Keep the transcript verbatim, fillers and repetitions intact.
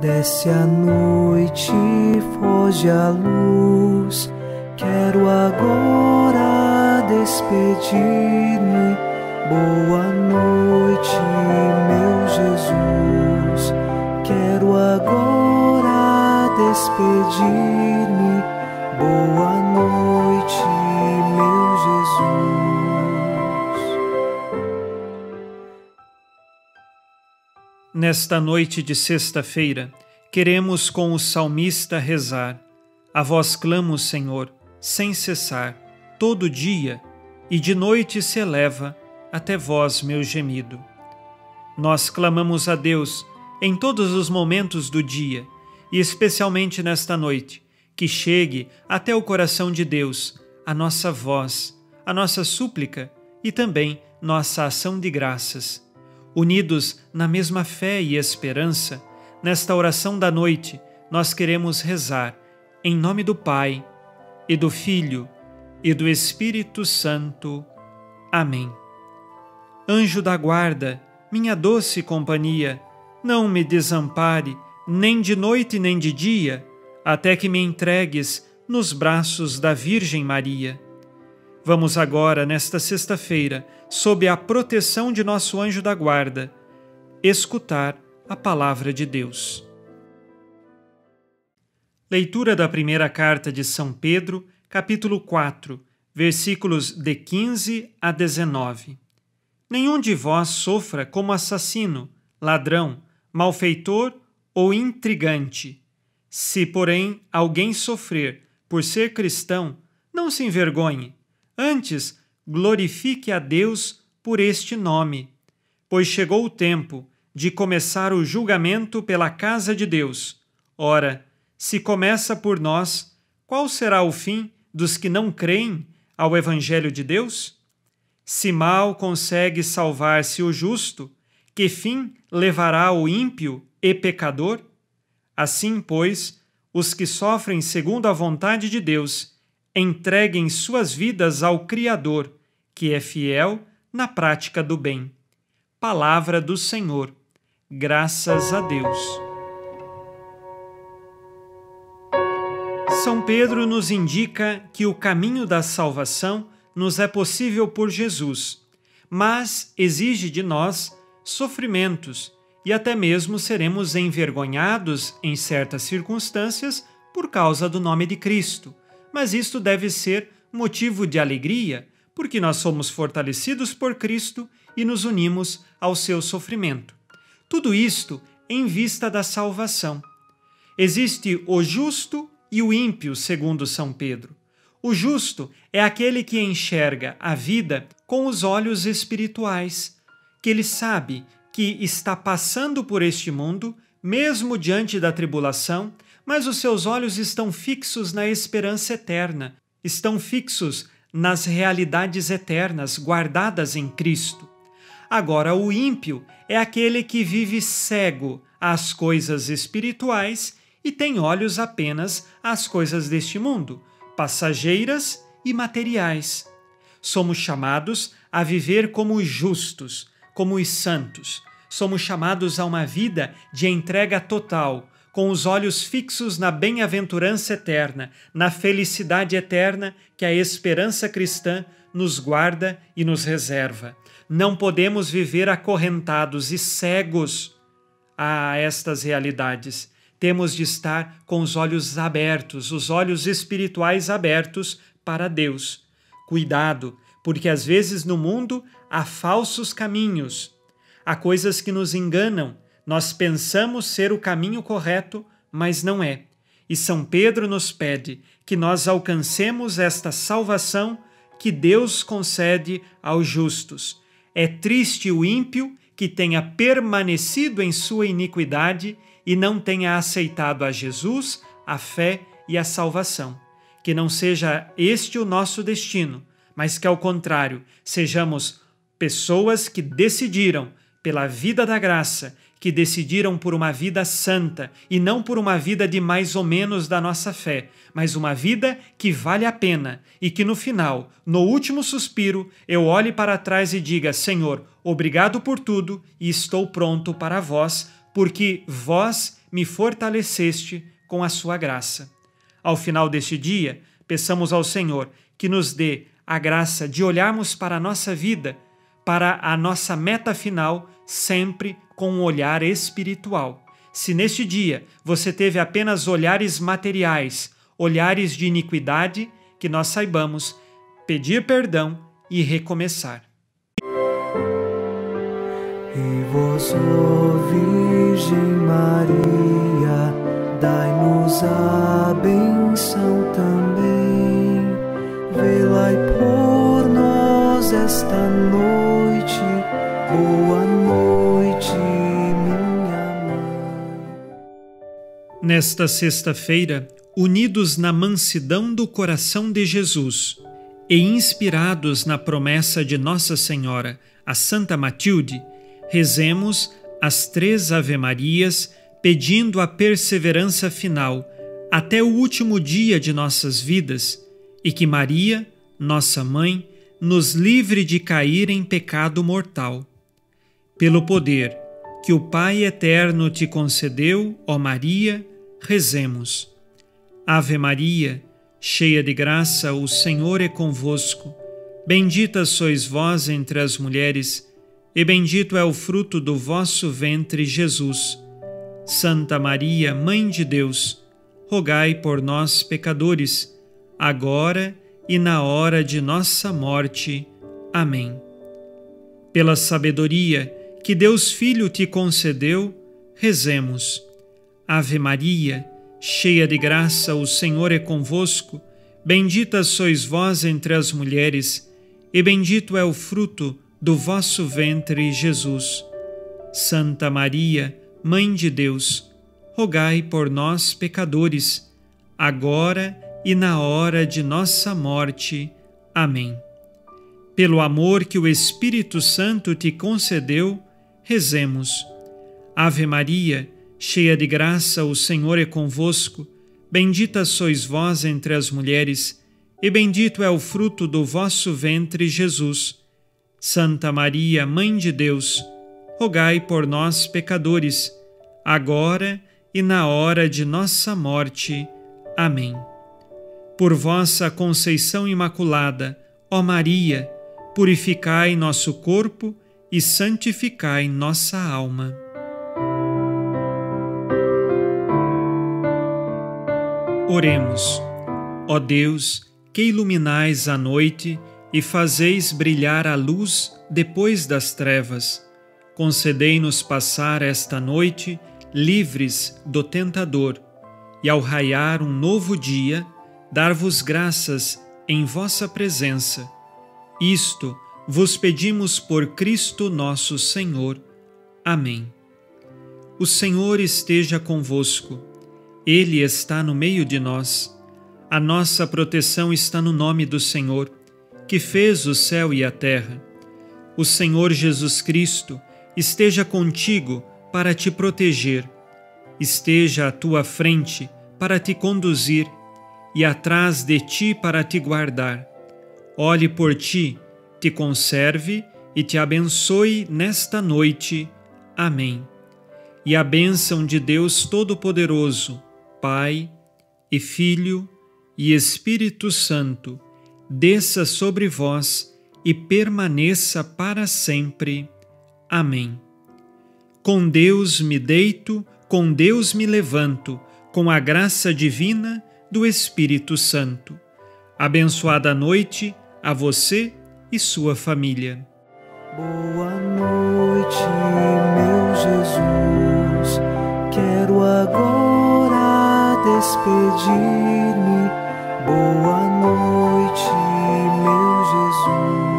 Desce a noite, foge a luz. Quero agora despedir-me. Boa noite, meu Jesus. Quero agora despedir-me. Boa noite, meu Jesus. Nesta noite de sexta-feira, queremos com o salmista rezar. A vós clamo, Senhor, sem cessar, todo dia, e de noite se eleva até vós meu gemido. Nós clamamos a Deus em todos os momentos do dia, e especialmente nesta noite, que chegue até o coração de Deus a nossa voz, a nossa súplica e também nossa ação de graças. Unidos na mesma fé e esperança, nesta oração da noite, nós queremos rezar em nome do Pai, e do Filho, e do Espírito Santo. Amém. Anjo da guarda, minha doce companhia, não me desampare, nem de noite nem de dia, até que me entregues nos braços da Virgem Maria. Vamos agora, nesta sexta-feira, sob a proteção de nosso anjo da guarda, escutar a palavra de Deus. Leitura da primeira carta de São Pedro, capítulo quatro, versículos de quinze a dezenove. Nenhum de vós sofra como assassino, ladrão, malfeitor ou intrigante. Se, porém, alguém sofrer por ser cristão, não se envergonhe. Antes, glorifique a Deus por este nome, pois chegou o tempo de começar o julgamento pela casa de Deus. Ora, se começa por nós, qual será o fim dos que não creem ao Evangelho de Deus? Se mal consegue salvar-se o justo, que fim levará o ímpio e pecador? Assim, pois, os que sofrem segundo a vontade de Deus, entreguem suas vidas ao Criador, que é fiel na prática do bem. Palavra do Senhor. Graças a Deus. São Pedro nos indica que o caminho da salvação nos é possível por Jesus, mas exige de nós sofrimentos e até mesmo seremos envergonhados em certas circunstâncias por causa do nome de Cristo. Mas isto deve ser motivo de alegria, porque nós somos fortalecidos por Cristo e nos unimos ao seu sofrimento. Tudo isto em vista da salvação. Existe o justo e o ímpio, segundo São Pedro. O justo é aquele que enxerga a vida com os olhos espirituais, que ele sabe que está passando por este mundo, mesmo diante da tribulação, mas os seus olhos estão fixos na esperança eterna, estão fixos nas realidades eternas guardadas em Cristo. Agora, o ímpio é aquele que vive cego às coisas espirituais e tem olhos apenas às coisas deste mundo, passageiras e materiais. Somos chamados a viver como os justos, como os santos. Somos chamados a uma vida de entrega total, com os olhos fixos na bem-aventurança eterna, na felicidade eterna que a esperança cristã nos guarda e nos reserva. Não podemos viver acorrentados e cegos a estas realidades. Temos de estar com os olhos abertos, os olhos espirituais abertos para Deus. Cuidado, porque às vezes no mundo há falsos caminhos, há coisas que nos enganam. Nós pensamos ser o caminho correto, mas não é. E São Pedro nos pede que nós alcancemos esta salvação que Deus concede aos justos. É triste o ímpio que tenha permanecido em sua iniquidade e não tenha aceitado a Jesus, a fé e a salvação. Que não seja este o nosso destino, mas que, ao contrário, sejamos pessoas que decidiram pela vida da graça, que decidiram por uma vida santa e não por uma vida de mais ou menos da nossa fé, mas uma vida que vale a pena e que no final, no último suspiro, eu olhe para trás e diga: Senhor, obrigado por tudo e estou pronto para vós porque vós me fortaleceste com a sua graça. Ao final deste dia, peçamos ao Senhor que nos dê a graça de olharmos para a nossa vida, para a nossa meta final, sempre com um olhar espiritual. Se neste dia você teve apenas olhares materiais, olhares de iniquidade, que nós saibamos pedir perdão e recomeçar. E vós, ó Virgem Maria, dai-nos a benção também. Velai por nós esta noite. Boa noite, minha mãe. Nesta sexta-feira, unidos na mansidão do coração de Jesus e inspirados na promessa de Nossa Senhora, a Santa Matilde, rezemos as três Ave-Marias, pedindo a perseverança final até o último dia de nossas vidas e que Maria, nossa Mãe, nos livre de cair em pecado mortal. Pelo poder que o Pai Eterno te concedeu, ó Maria, rezemos. Ave Maria, cheia de graça, o Senhor é convosco. Bendita sois vós entre as mulheres, e bendito é o fruto do vosso ventre, Jesus. Santa Maria, Mãe de Deus, rogai por nós, pecadores, agora e na hora de nossa morte. Amém. Pela sabedoria que Deus Filho te concedeu, rezemos. Ave Maria, cheia de graça, o Senhor é convosco. Bendita sois vós entre as mulheres, e bendito é o fruto do vosso ventre, Jesus. Santa Maria, Mãe de Deus, rogai por nós, pecadores, agora e na hora de nossa morte. Amém. Pelo amor que o Espírito Santo te concedeu, rezemos. Ave Maria, cheia de graça, o Senhor é convosco. Bendita sois vós entre as mulheres, e bendito é o fruto do vosso ventre, Jesus. Santa Maria, Mãe de Deus, rogai por nós, pecadores, agora e na hora de nossa morte. Amém. Por vossa conceição imaculada, ó Maria, purificai nosso corpo e santificai nossa alma. Oremos. Ó Deus, que iluminais a noite e fazeis brilhar a luz depois das trevas, concedei-nos passar esta noite livres do tentador, e ao raiar um novo dia, dar-vos graças em vossa presença. Isto vos pedimos por Cristo nosso Senhor. Amém. O Senhor esteja convosco. Ele está no meio de nós. A nossa proteção está no nome do Senhor, que fez o céu e a terra. O Senhor Jesus Cristo esteja contigo para te proteger, esteja à tua frente para te conduzir e atrás de ti para te guardar. Olhe por ti, te conserve e te abençoe nesta noite. Amém. E a bênção de Deus Todo-Poderoso, Pai e Filho e Espírito Santo, desça sobre vós e permaneça para sempre. Amém. Com Deus me deito, com Deus me levanto, com a graça divina do Espírito Santo. Abençoada noite a você e sua família. Boa noite, meu Jesus. Quero agora despedir-me. Boa noite, meu Jesus.